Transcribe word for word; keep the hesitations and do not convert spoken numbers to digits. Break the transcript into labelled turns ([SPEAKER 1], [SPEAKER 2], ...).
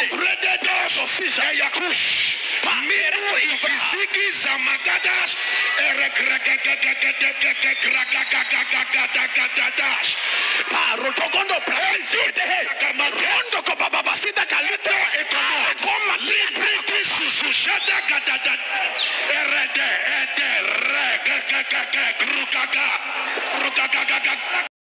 [SPEAKER 1] Rededos of Eyakush. Miru Ifisiki Zamagadas. Erekragagagagagagagagagagagagagadash. Parotogondo Brazil. Kamarondo Kobaba Sita Kalito Ekomo. Koma Libriki Susushada Gadada. Erede Ede Reg.